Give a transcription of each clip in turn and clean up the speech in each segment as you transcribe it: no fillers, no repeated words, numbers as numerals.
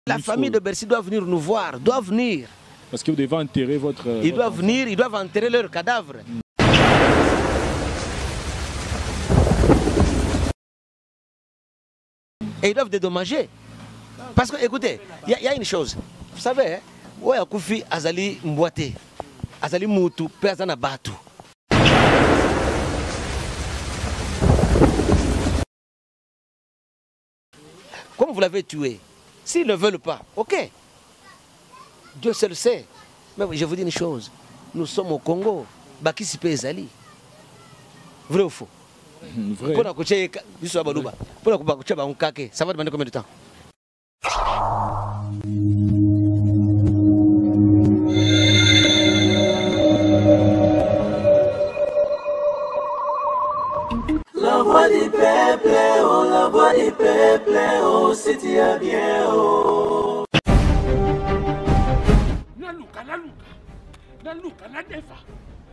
La famille de Bercy doit venir nous voir, doit venir. Parce que vous devez enterrer votre... Ils doivent venir, ils doivent enterrer leur cadavre. Et ils doivent dédommager. Parce que, écoutez, il y a une chose. Vous savez, où est Koufi Azali Mbouate, Azali Moutou, Pezana Batou. Comme vous l'avez tué, s'ils ne veulent pas, ok. Dieu seul sait. Mais je vous dis une chose. Nous sommes au Congo. Bakisi Pezali. Vrai ou faux? Vrai. Pour ça va demander combien de temps? La voix du peuple, oh, la voix du peuple, oh, si tu es bien, oh. Naluka, nadefa.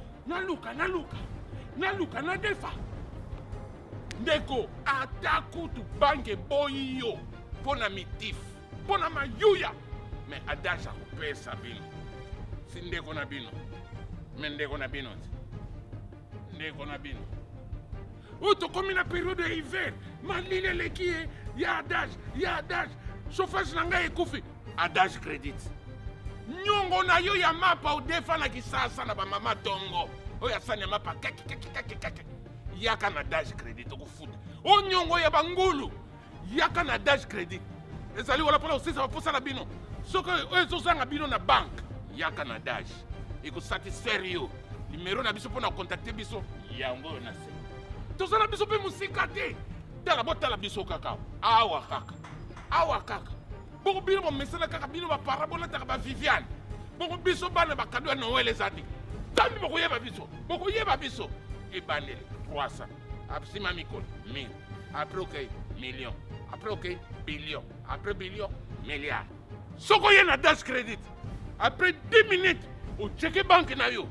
Naluka, nadefa. Ndeko, ataku tu bange boyo. Pona mitif, pona mayuya. Mais adasha kupesa bino. Si ndeko na bino. Mais ndeko na bino. Ndeko na bino. Oto comme la période d'hiver, malile leki ya adage, chauffage nanga ekufi, adage crédit. Nyongo na yo ya mapa o defa na kisasa na ba mama tongo. O ya sanya mapa kaki. Yaka na adage crédit ko foot. O nyongo ya bangulu, yaka na adage crédit. Ezali wala pona osisa ba posa na bino. Soko ezo sanga bino na banque, yaka na adage. Eko satisfaire yo. Numéro na biso pona contacter biso, yango na se. Tozana biso pe musika te. Tala botala biso kaka. Awa kaka. Boko bino mo mesala kaka bino ba parabola ta ba Viviane. Boko biso bana ba cadeau na Noël ezati. Tandi boko yeba biso. E bandele 300. Après mamikol 1000. Après OK million. Après OK billion. Après billion milliard. Soko yena dash credit. Après 10 minutes o checker banque na yo.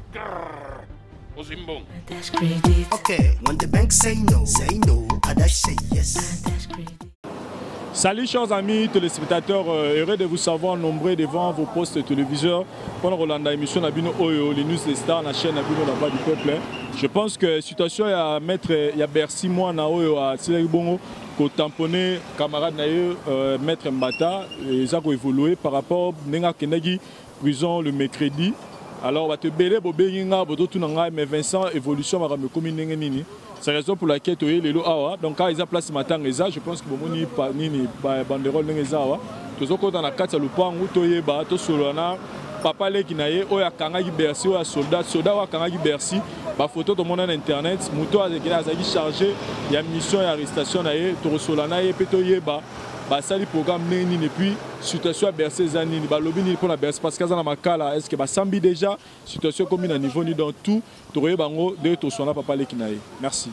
Okay, when the bank say no, Adash say yes. Salut chers amis téléspectateurs, heureux de vous savoir nombreux devant vos postes téléviseurs pendant Rolanda émission Nabino Oyo, les news des stars, la chaîne Nabino La Voix du Peuple. Je pense que la situation à mettre, il y a Bercy moi na Oyo à Tsirek Bongo, qu'on tamponné camarade naïe maître Mbata, et ça a évolué par rapport à Nenga Kenegi prison le mercredi. Alors, on va te béler, mais Vincent, évolution, va me communiquer. C'est la raison pour laquelle tu es le Awa. Donc, quand ils ont placé matin, je pense que mon ni banderole n'est Awa. Tu es dans la carte, le point où tu es, tu es papa qui n'a eu, oya kangaki Bercy, oya soldat wa kangaki Bercy. Ba photo de mon internet, muto a chargé, il y a mission et arrestation na ye, to solana ye peto yeba. Bah ça le programme et puis situation à Bercy zanini bah lobby ni pour la Bercy parce que ça na makala est-ce que bah sambi déjà situation commune à niveau ni dans tout toye bango de to sona papa le kinaye. Merci.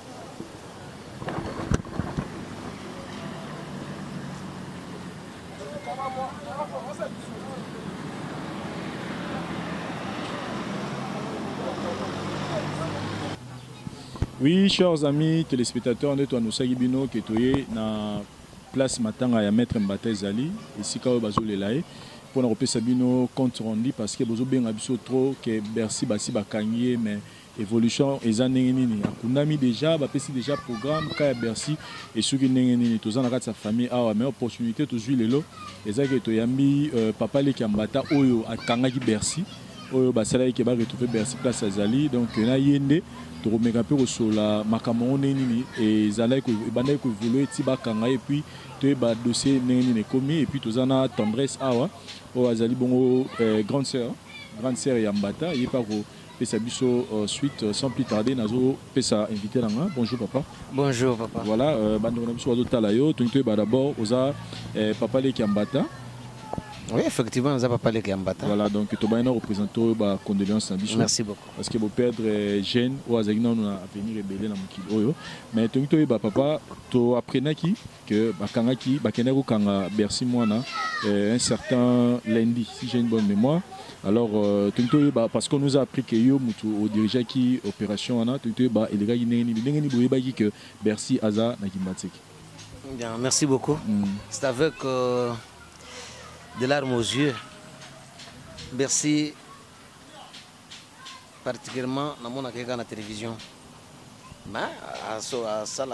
Oui, chers amis téléspectateurs, nous sommes Sagibino qui est na place matanga ya maître Mbata Ezali ici quand bazole laé pour na repesa bino compte rendu parce que bozo benga biso trop que Bercy basi bakangié mais évolution ezanenge nini akunami déjà bapesi déjà programme ka Bercy et soki ndenge nini tozana kati sa famille awa mais opportunité tozwi lelo ezaki to yambi papa le Mbata oyo akangaki Bercy oyo basala ke ba retrouver Bercy place Ezali donc na yende to remeka pe kosola makamon nini et ezala ko bandai ko évoluer ti bakanga et puis te ba dossier nini commis et puis tozana tendresse awa o azali bongo grande sœur ya Mbata yi pa ko pesa biso suite sans plus tarder nazo pesa invité langa. Bonjour papa. Bonjour papa. Voilà bandona biso wazo tala yo to ba d'abord oza papa le Mbata. Oui, effectivement, nous n'avons pas parlé de Mbata. Voilà, donc tu as représenté ma condoléance. Merci beaucoup. Parce que vous perdre jeune ou azagina on a venir rebeller dans mon kilo. Mais tu as papa, tu apprenais que bakangaki, bakeneko kanga Bercy moi un certain lundi si j'ai une bonne mémoire. Alors parce qu'on nous a appris que yo mutu au dirigeant qui opération ana tu et les gars ni boyeba que Bercy aza na Kimbatsek. Bien, merci beaucoup. C'est avec des larmes aux yeux. Bercy, particulièrement dans mon accueil à la télévision. Mais à ça,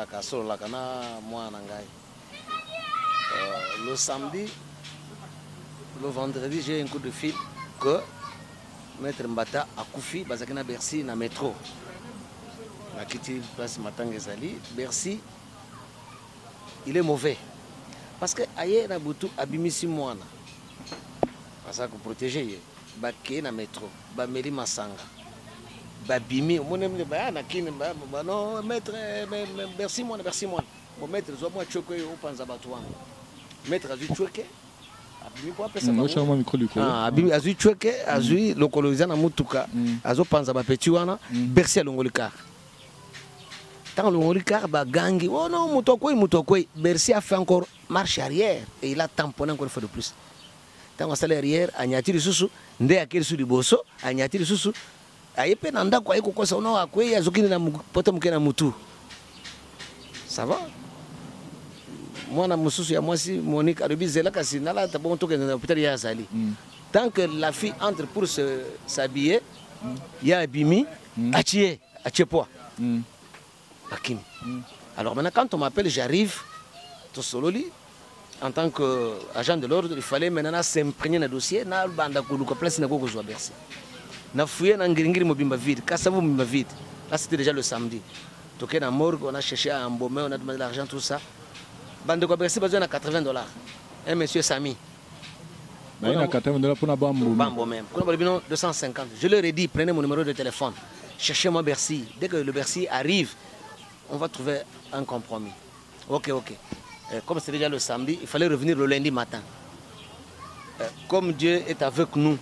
le samedi, le vendredi, j'ai un coup de fil que Maître Mbata a Koufi, Bazakina Bercy, dans le métro. La quitté place Matangezali. Bercy, il est mauvais. Parce que ailleurs, il y a beaucoup abimisi moana. Parce que protéger, baké na métro, bameli masanga, babimi, mon ami, non maître, merci moi, mon maître, je moi choqué au panzabatouan. Maître a dû choquer. Abimi quoi après ça? Abimi a dû choquer, a dû localiser na mutuka, a dû panzabapetuana, bercy à l'ongolicar. Tant l'ongolicar bagangi, oh non, mutokoi, Bercy a fait encore marche arrière et il a tamponné encore une fois de plus. Tant on s'allait arrière, a nyati susu, nde akiri su liboso, a nyati susu, a yepe nanda kwa eko kosa ono akwe ya zokini na poto mukena mutu. Ça va? Moi na mususu ya mwasi Monique Arobi zela kasi nala tabon toke na hôpital ya Zali. Tant que la fille entre pour s'habiller, ya abimi, achie poids. Hakim. Alors maintenant, quand on m'appelle, j'arrive, tout solo, en tant qu'agent de l'ordre, il fallait maintenant s'imprégner dans le dossier. Na banda kuluka place na gogo zoa Bercy. Na fouillé na ngiringiri mobimba vide, Kassavou mobimba vide. Là c'était déjà le samedi. Toqué dans la morgue, on a cherché à embaumer, on a demandé de l'argent, tout ça. Bande de Bercy besoin de $80. Un monsieur Sami. Il y a $80 pour Bambo même. 250. Je leur ai dit, prenez mon numéro de téléphone. Cherchez-moi Bercy. Dès que le Bercy arrive, on va trouver un compromis. Ok. Comme c'est déjà le samedi, il fallait revenir le lundi matin. Comme Dieu est avec nous,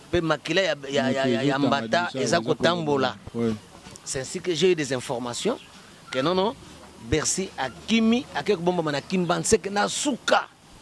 c'est ainsi que j'ai eu des informations que non, Bercy a Kimi, a quelque bombe à Kimbansek na Souka.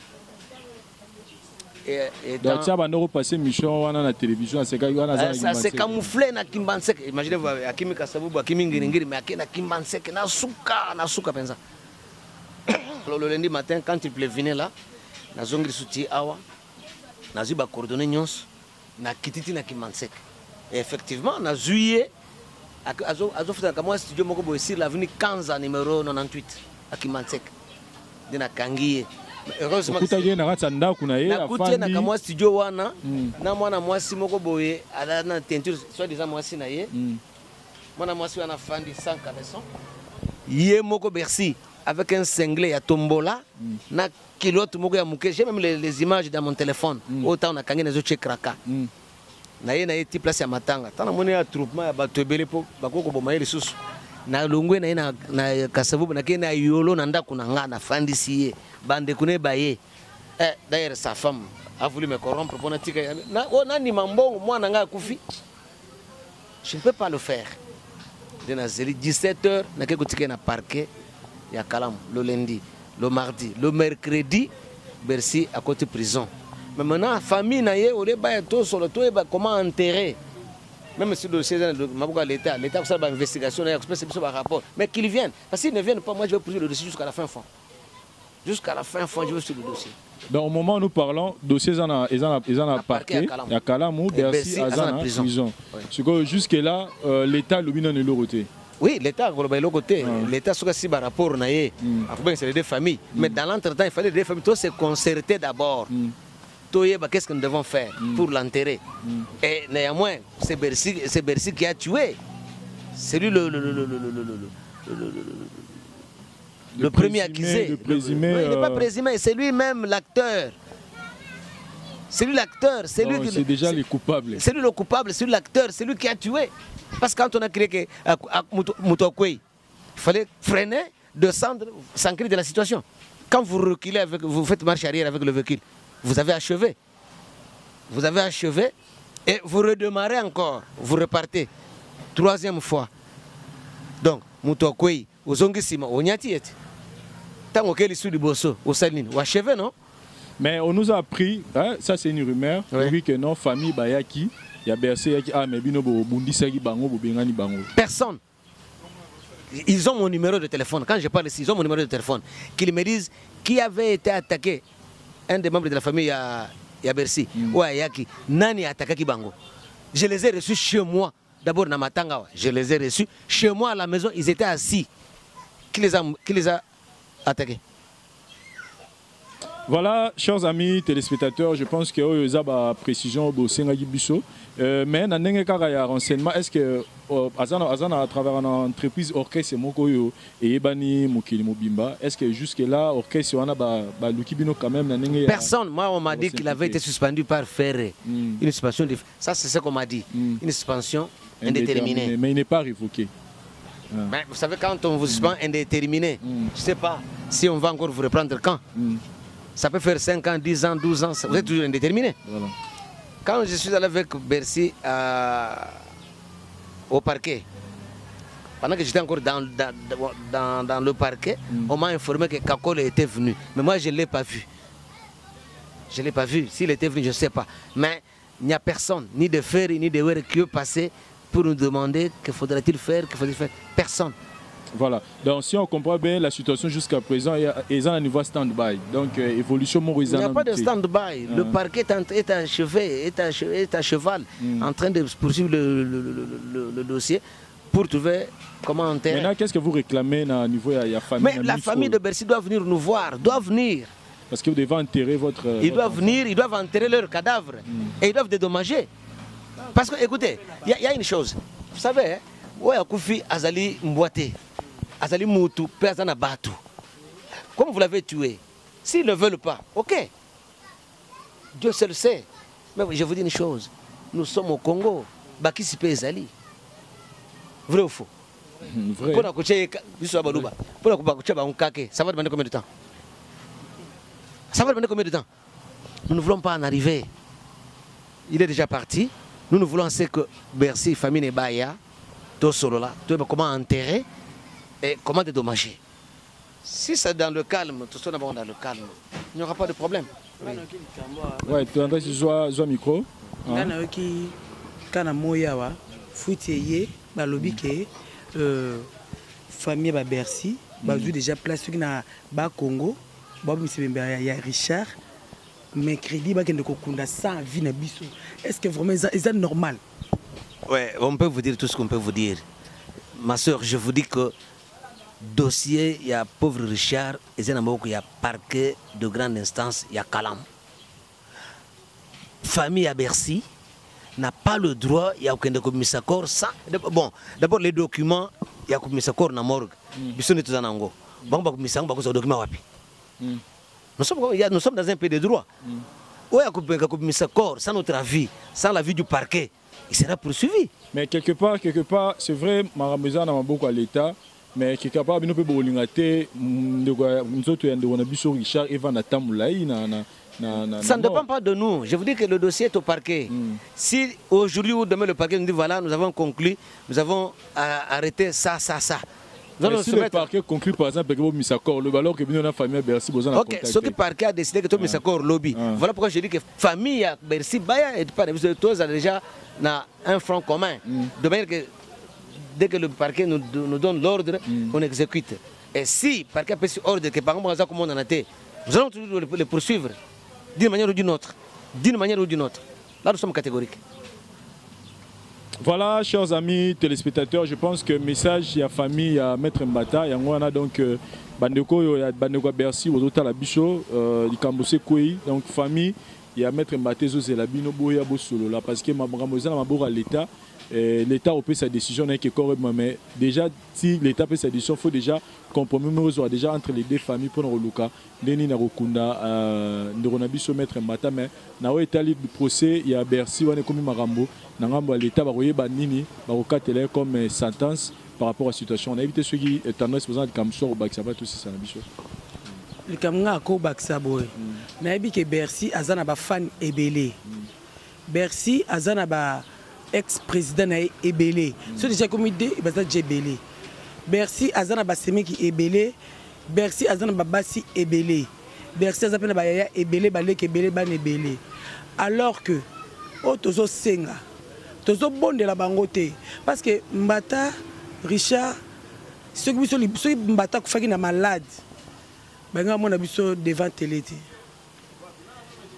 Donc ça va nous passer mission à la télévision, ça s'est camouflé na Kimbansek. Imaginez-vous, Akimi Kassavou, Akimi Ngiringiri, mais na Kimbansek na Souka pensa. Le lundi matin, quand il pleuvait là, na zongri souti awa, na zuba coordonné nyons, na kititi na Kimbansek. Et effectivement, na juillet, azo fait un studio moko boisir l'avenue Kanza numéro 98 à Kimbansek. De na Kangiye. Heureusement que na kamwa studio wana na mwana mwasi moko boye ala na teinture soit disant mwasi na ye mwana mwasi wana fandi sans caleçon ye moko Bercy avec un cinglé ya tombola na kilote moko ya muke. J'ai même les images dans mon téléphone autant on a kangé nazo chekraka na ye ti place ya matanga tana moni ya troupement ya bato ebele po bakoko boma ye lisusu na longwe na ye na Kasavubu na ke na yolo na ndako na nga na fandi siye bande kune baye. D'ailleurs sa femme a voulu me corrompre pour natika na ni mambongo mwana nga kufi. Je ne peux pas le faire. De na zeli 17h na ke kotika na parquet ya Kalam le lundi, le mardi, le mercredi Bercy à côté prison. Mais maintenant famille na ye ole ba to solo to ba comment enterrer. Même si le dossier de l'État, l'État fait une investigation, c'est un rapport. Mais qu'ils viennent. Parce qu'ils ne viennent pas, moi je vais poursuivre le dossier jusqu'à la fin. Jusqu'à la fin, je vais suivre le dossier. Donc au moment où nous parlons, le dossier est en parquet, il y a Kalamou, Bercy, en prison. Jusque-là, l'État le est de l'autre. Oui, l'État est de l'autre côté. L'État a un rapport, c'est les deux familles. Mais dans l'entretemps, il fallait les deux familles, tout se concerter d'abord. Qu'est-ce que nous devons faire pour l'enterrer? Et néanmoins, c'est Bercy qui a tué. C'est lui le premier accusé. Il n'est pas présumé, c'est lui-même l'acteur. C'est lui l'acteur. C'est déjà le coupable. C'est lui le coupable, c'est lui l'acteur, c'est lui qui a tué. Parce que quand on a créé que Mutokwe, il fallait freiner, descendre, s'enquérir de la situation. Quand vous reculez, vous faites marche arrière avec le véhicule. Vous avez achevé. Vous avez achevé et vous redémarrez encore. Vous repartez. Troisième fois. Donc, Mutokwe, Ozongisima, Onyati. Tant que les sous du bosso, au Saline, ou achevé, non? Mais on nous a appris, hein, ça c'est une rumeur, oui, que non, famille Bayaki, il y a Bercy, mais Bino Bundi Sagi Bango, Bengani Bango. Personne. Ils ont mon numéro de téléphone. Quand je parle ici, ils ont mon numéro de téléphone. Qu'ils me disent qui avait été attaqué. Un des membres de la famille, ya Bercy. Ouais, yaki nani atakaki bango. Je les ai reçus chez moi. D'abord na Matanga, je les ai reçus chez moi à la maison, ils étaient assis. Qui les a attaqués? Voilà, chers amis téléspectateurs, je pense que vous avez une précision au Sénégal. Mais dans les renseignements, est-ce que à travers une entreprise orchestre et est-ce que jusque-là, orchestre quand même personne, moi on m'a dit qu'il avait été suspendu par Ferré. Une suspension, ça c'est ce qu'on m'a dit. Une suspension indéterminée. Mais il n'est pas révoqué. Mais vous savez, quand on vous suspend indéterminé, je ne sais pas si on va encore vous reprendre quand. Ça peut faire 5 ans, 10 ans, 12 ans, vous êtes toujours indéterminé. Voilà. Quand je suis allé avec Bercy au parquet, pendant que j'étais encore dans le parquet, on m'a informé que Kakole était venu. Mais moi, je ne l'ai pas vu. Je ne l'ai pas vu. S'il était venu, je ne sais pas. Mais il n'y a personne, ni de Ferry, ni de Were, qui est passé pour nous demander que faudrait-il faire, que faudrait-il faire. Personne. Voilà, donc si on comprend bien la situation jusqu'à présent, il y a un niveau stand-by. Donc, évolution il n'y a pas de stand-by. Le parquet est à cheval, en train de poursuivre le dossier pour trouver comment enterrer. Maintenant, qu'est-ce que vous réclamez au niveau de la famille? Mais la famille de Bercy doit venir nous voir, doit venir. Parce que vous devez enterrer votre... Ils doivent venir, ils doivent enterrer leur cadavre. Et ils doivent dédommager. Parce que, écoutez, il y a une chose. Vous savez, hein, ouais, Koufi Azali Mboité. Azali Moutou, Pezana Batou. Comme vous l'avez tué, s'ils ne veulent pas, ok. Dieu seul sait. Mais je vous dis une chose. Nous sommes au Congo. Bakisi Pezali. Vrai ou faux? Vrai. Ça va demander combien de temps? Ça va demander combien de temps? Nous ne voulons pas en arriver. Il est déjà parti. Nous voulons c'est que Bercy, famille Nebaya, tout solo là, comment enterrer et comment dédommager. Si c'est dans le calme, tout ça dans le calme, il n'y aura pas de problème. Oui, tu entends si je micro. Quand Moyawa, Foutier, Balobi, famille Bercy, Bazou déjà placé dans le Congo, il y a Richard, mais crédit, il y a 100 vie. Est-ce que vraiment c'est normal? Oui, on peut vous dire tout ce qu'on peut vous dire. Ma soeur, je vous dis que dossier, il y a pauvre Richard, et il y a parquet de grande instance, il y a Calam. Famille à Bercy n'a pas le droit, il y a aucun commissaire sans. Bon, d'abord les documents, il y a un commissaire dans la morgue. Ils sont tous en Ango. Bon, commissaire, document wapi. Nous sommes dans un pays de droit. Où il y a un commissaire sans notre avis, sans l'avis du parquet, il sera poursuivi. Mais quelque part, c'est vrai, Marameza n'a pas beaucoup à l'État, mais quelque part, nous pouvons l'ingérer, nous avons Richard et Van Atamoulaï. Ça ne dépend pas de nous. Je vous dis que le dossier est au parquet. Si aujourd'hui ou demain le parquet nous dit voilà, nous avons conclu, nous avons arrêté ça. Mais si le parquet conclut par exemple que Misakor, le valeur que nous avons famille à Bercy, vous en avez contacté. Ok, ce que le parquet a décidé que tout Misakor lobby. Voilà pourquoi je dis que famille à Bercy, Baya et pas vous tous déjà un front commun. De manière que dès que le parquet nous donne l'ordre, on exécute. Et si le parquet a pris ordre que par exemple comme on en a été, nous allons toujours les poursuivre d'une manière ou d'une autre. D'une manière ou d'une autre. Là nous sommes catégoriques. Voilà, chers amis téléspectateurs, je pense que le message, il y a famille, il y a Maître Mbata, il y a donc Bandeko, il y a Bandeko Bercy, Ozota la Bicho, il Kambose Kouei, donc famille, il y a Maître Mbata, Zélabino, Boya Bosolo, là, parce que Mabramosa n'a pas l'État. L'État a pris sa décision, mais déjà, si l'État fait sa décision, il faut déjà compromis déjà entre les deux familles pour le cas. Denis Narokunda, Ndoronabiso Maître Mbata, mais dans le procès, il y a Bercy, il y a comme Marambo, l'État va envoyer Banini, va comme sentence par rapport à la situation. On a évité ceux qui est tendance à comme ça au Baksaba, tout ça, c'est le Kamanga ko Baksabo. Na que Bercy azana ba fan ebele. Bercy azana ba ex-président est ébélé. C'est déjà comme idée, il va être ébélé. Bercy, Azana Bassemi qui est ébélé. Bercy, Azana Babassi ébélé. Bercy, Azana Bayaya ébélé, Balek ébélé, Ban ébélé. Alors que, oh, Tozo Senga, Tozo bon de la bangote. Parce que Mbata, Richard, ceux qui sont Mbata qui sont malades, ben on a vu devant télé.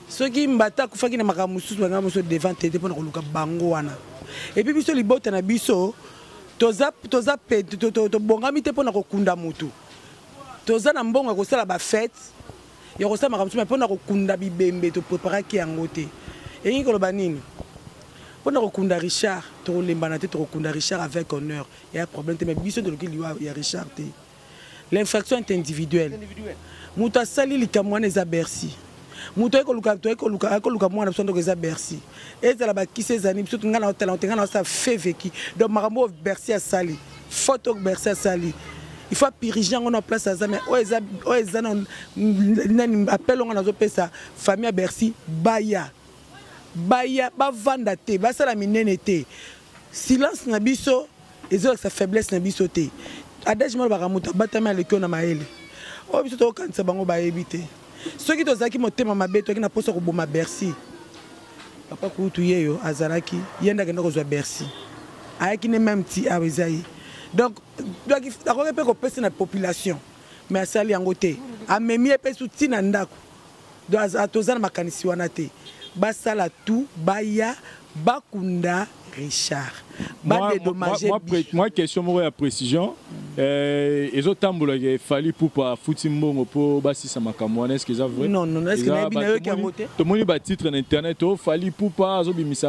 ceux qui m'attaquent faki na makamusu banga muso devant tete pona koluka bango wana et puis biso libota na biso toza pe to bongami te pona kokunda mutu toza na mbongo ko sala ba fête yo ko sala makamusu mais pona kokunda bibembe to préparer ki yango te et ngi koloba nini pona kokunda Richard to lembana te to kokunda Richard avec honneur il y a un problème mais biso de liwa ya Richard te l'infraction est individuelle muta sali likamwana eza Bercy muto ekoluka mwana biso ndoko eza Bercy ezala bakisi ezani biso tunga na hôtel on na sa fait vécu donc makambo Bercy asali photo Bercy asali il faut piriger en place azame o eza nani appel on nazo pesa famille Bercy baya bavanda te basala minene te silence na biso ezo sa faiblesse na biso te adage mal bakamuta batama lekio na maele o biso to kanisa bango ba ebite ceux qui tozaki motema mabe to ki na posa ko boma Bercy papa kutu yeyo azalaki yenda kenda ko zwa Bercy ayaki ne même ti awezai donc akoke pe ko pesa na population mais asali yango te amemi pe souti na ndako do atozana makanisi wana te basala tout baya bakunda Richard. Moi, question de précision. Les autres tambours, il fallait pour Foutimbongo pour Bassi Samakamouane, est-ce que c'est vrai? Non, non, est-ce que vous avez tout le monde a titre en internet, il fallait pour pas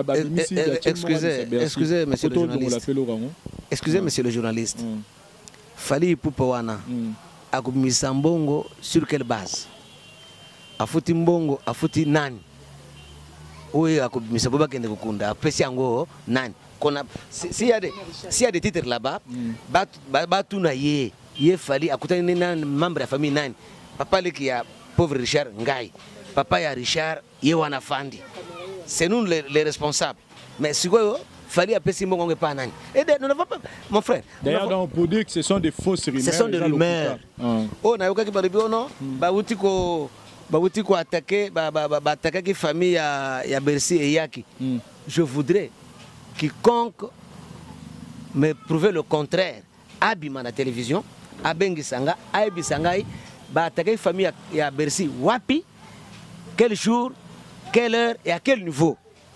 excusez, monsieur le journaliste. Excusez, monsieur le journaliste. Fallait pour Pawana. À Misambongo, sur quelle base? À Foutimbongo, à Fouti Nani. Oui, à Misaboba Kendekunda, Pessiango, Nan. S'il y a des titres là-bas, Batuna Ye, Fali, à côté d'un membre de la famille Nan. Papa qui a pauvre Richard Ngaï. Papa ya Richard Yewana Fandi. C'est nous les responsables. Mais si vous Fali a Pessimon, on n'est pas Nan. Et nous n'avons pas, mon frère. D'ailleurs, on peut dire que ce sont des fausses rumeurs. Ce sont des rumeurs. Oh, n'a aucun qui parle bien, non? Baoutiko. Baoutiko attaqué la famille à Bercy et Yaki. Je voudrais quiconque me prouve le contraire. Abima la télévision, Abengisanga, Abisangai, attaquer la famille à Bercy. Wapi, quel jour, quelle heure et à quel niveau?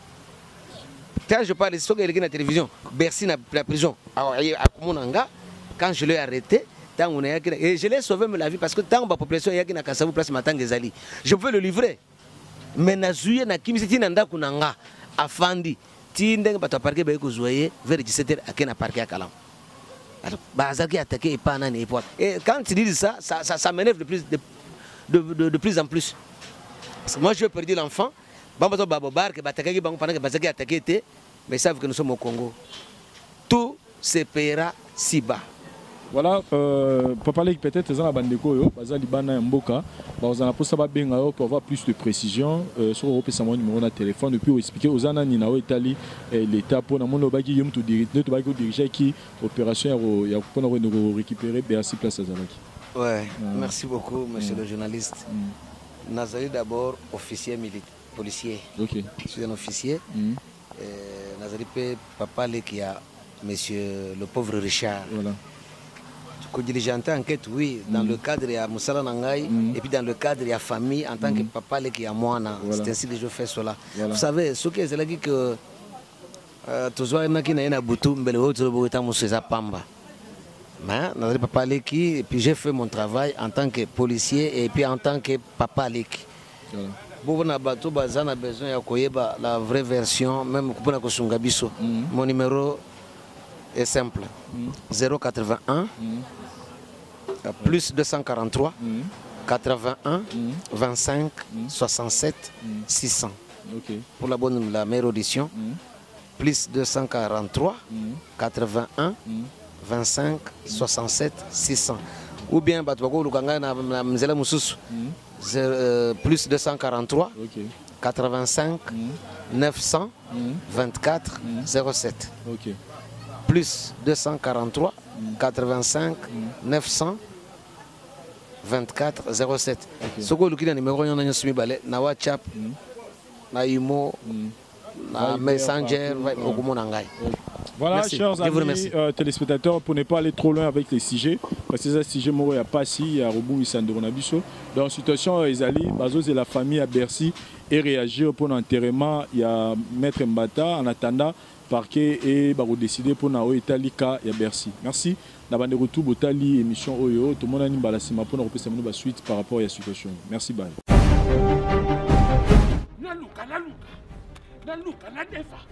Quand je parle de ce qu'il y a la télévision, Bercy n'a la prison. À Kumunanga, quand je l'ai arrêté, et je l'ai sauvé la vie parce que tant que la population est à Kassavou, place Matangezali, je veux le livrer. Mais Nazouye na Kim Siti Nanda Kunanga, Afandi, Tindeng Bata Parke Beko Zouye, vers 17h à Kena Parke à Kalam. Alors, Bazaki attaqué et pas nan et poids. Et quand tu dis ça, ça m'énerve de plus en plus. Parce que moi, je veux perdu l'enfant, Bambato Babobar, que Batakaki Bango pendant que Bazaki attaqué était, mais ils savent que nous sommes au Congo. Tout se paiera si bas. Voilà, papa peut-être les gens bandeko bazali bana mboka bazana pour ça benga pour avoir plus de précision sur Europe et mon numéro de téléphone et puis expliquer aux ana ni na Italie l'état pour na mono bagi yom to diriger qui opération ya pour récupérer Bercy place azalaki. Ouais, merci beaucoup monsieur le journaliste. Nazali d'abord officier militaire policier. OK. Je suis un officier. Nazali papa qui a monsieur le pauvre Richard. Voilà. Dirigeante enquête, oui, dans le cadre de Moussala Nangaï, et puis dans le cadre de la famille, en tant que papa qui a moi, c'est ainsi que je fais cela. Vous savez, ce qui est là que toujours qui n'a boutou, mais le autre est Moussa Pamba. Mais papa qui, et puis j'ai fait mon travail en tant que policier et puis en tant que papa qui. Bon, on a besoin de la vraie version, même pour Kosungabiso. Mon numéro est simple 081 plus 243 81 25 67 600. Pour la meilleure audition, plus 243 81 25 67 600. Ou bien plus 243 85 900 24 07. Plus 243 85 900 24 07. Ce que le numéro na WhatsApp, na Imo, na Messenger, Voilà, Merci. chers Je vous remercie. amis téléspectateurs, pour ne pas aller trop loin avec les sujets, parce que ces sujets, il n'y a pas si, il y a Robou Isandoronabiso. Dans la situation, Ezali, Bazos et la famille à Bercy et réagir pour l'enterrement. Il y a Maître Mbata en attendant parquet et décider pour na Italika et Bercy. Merci. D'abord de retour Botali émission Oyo. Tout le monde a une balasima pour nous repasser la suite par rapport à la situation. Merci, bye. Naluka, nadefa.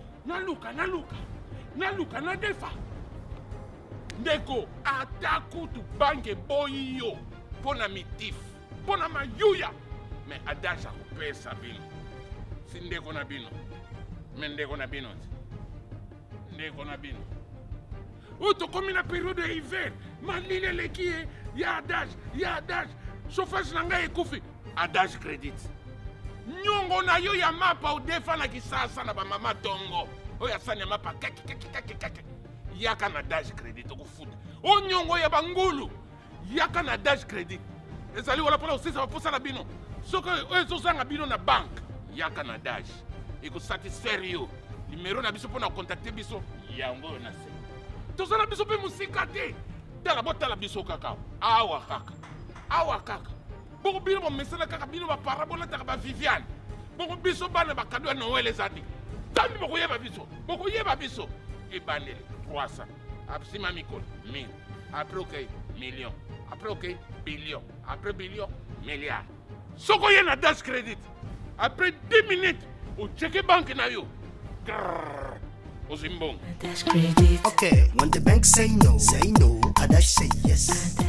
Naluka, nadefa. Ndeko, ataku tu bange boyi yo. Pona mitif. Pona mayuya. Mais adasha kupesa bino. Si ndeko na bino. Mais ndeko na bino. Ndeko na bino. Oto komi na période de hiver. Malile leki ya adage. Chauffage nanga ekufi. Adage crédit. Nyongo na yo ya mapa udefa na kisasa na ba mama tongo. Oya sanya mapa kaki. Yaka na dash credit okufuta. O nyongo ya bangulu. Yaka na dash credit. Ezali wala pola osisa baposa na bino. Soko ezo sanga bino na bank. Yaka na dash. Eko satisfaire yo. Numéro na biso pona contacter biso. Yango na se. Tozana biso pe musika te. Tala bota la biso kakao. Awa kaka. Boko bino ba mesala kaka bino ba parabola ta ba Viviane. Boko biso bana ba cadeau na Noël ezadi. Tandi boko yeba biso. E bandele 300. Après ma micro 1000. Après OK million. Après OK billion. Après billion milliard. Soko yena dash credit. Après 10 minutes au checker banque na yo. Ozimbong. Okay, when the bank say no, Adash say yes.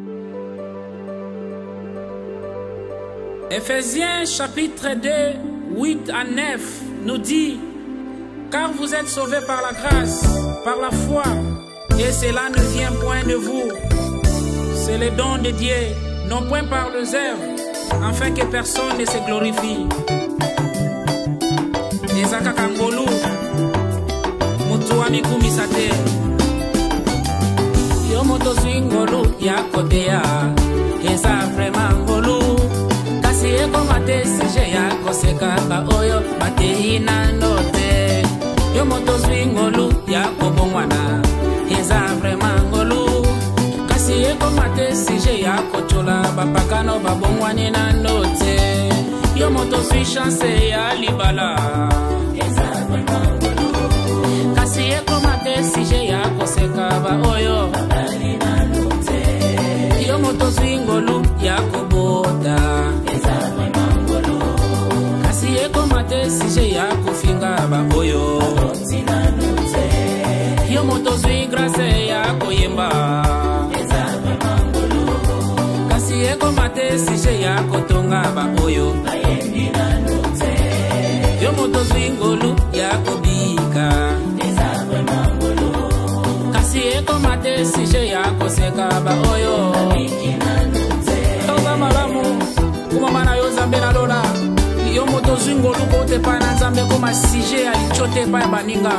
Éphésiens chapitre 2, 8 à 9 nous dit: car vous êtes sauvés par la grâce, par la foi, et cela ne vient point de vous. C'est le don de Dieu, non point par les œuvres, afin que personne ne se glorifie. Ezaka kangolu, mutu wa mikumisa te. Yo moto swingolu ya kotea, eza vraiment ngolu. Kasi eko mate sije ya koseka ba oyo bate ina note. Yo moto swingolu ya kobongwana, eza vraiment ngolu. Kasi eko mate sije ya kochola bapakano babongwani na note. Yo moto swi chance ya libala, eza vraiment ngolu. Kasi eko mate sije ya koseka ba oyo babali na note. Yo moto swi ngolu ya kobota, eza vraiment ngolu. Kasi eko mate sije ya kofinga ba oyo baboti na note. Yo moto swi grâce ya koyemba, eza vraiment ngolu. Kasi eko mate sije ya kotonga ba oyo bayembi na note. Yo moto swi ngolu ya kobika, eza vraiment ngolu. Kasi eko mate sije ya koseka ba oyo babiki na note. Toza malamu kuma na yo zambe na lola. Yo moto swi ngolu kote pa na zambe koma sije alichote pa ya baninga.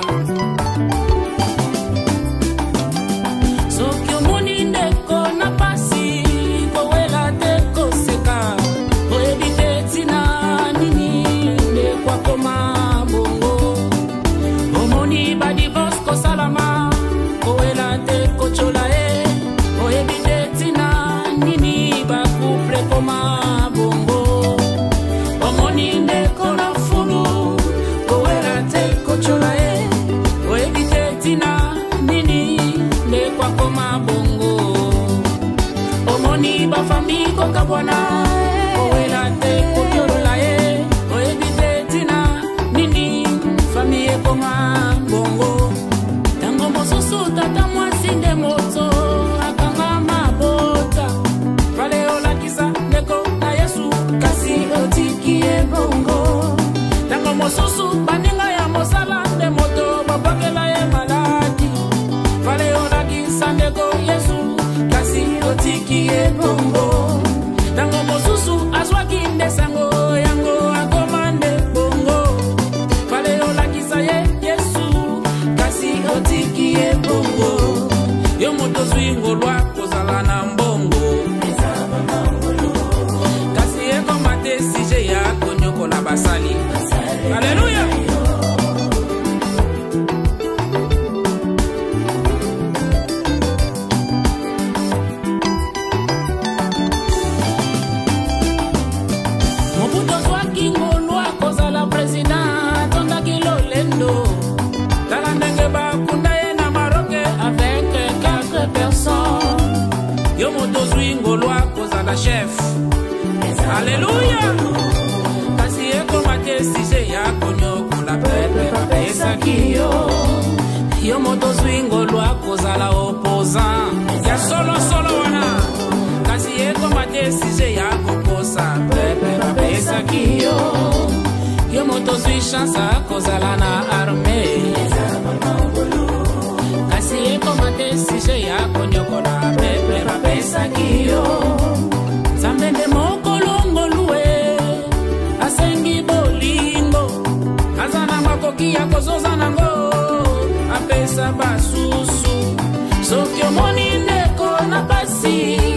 Soki omoni ndeko na pasi kowela te koseka, oyebi te tina nini ndeko akoma bongo. Omoni ba divorce kosalama kowela te kochola e, oyebi te tina nini ba couple koma bongo. Omoni ndeko na fulu kowela te kochola e, oyebi te tina nini ndeko akoma bongo. Omoni ba fami kokabwana kowela te kokyolola e, oyebi te tina nini fami ekoma bongo. Tango mosusu tata mwasi nde moto akanga mabota, vale olakisa ndeko na Yesu kasi otiki e bongo. Tango mosusu baninga ya mosala nde moto babakela ye maladi, vale olakisa ndeko Yesu kasi otiki e bongo. Tango mosusu azwaki nde sango yango akomande bongo, vale olakisa ye Yesu kasi otiki e bongo. Yo moto swingo lwa kozala na mbongo, kasi eko mate sije ya konyoko na basali. Haleluya. Mobuto zwaki ngolwa kozala president tondaki lolendo. Tala ndenge bakunda ye na Maroc avec 4 personnes. Yo moto zwingo lwa kozala chef. Alléluia. Kasi eko mate sije ya konyoko la pepe papesa kiyo. Yo moto zwingo lwa kozala opposant ya solo wana. Kasi eko mate sije ya koposa pepe papesa kiyo. Yo moto zwi chance kozala na armée, kasi eko mate sije ya konyokola pepe papesa kiyo. Zambe nde mokolongolue asengi bolingo, azana makoki ya kozoza nango apesa basusu. Soki omoni ndeko na pasi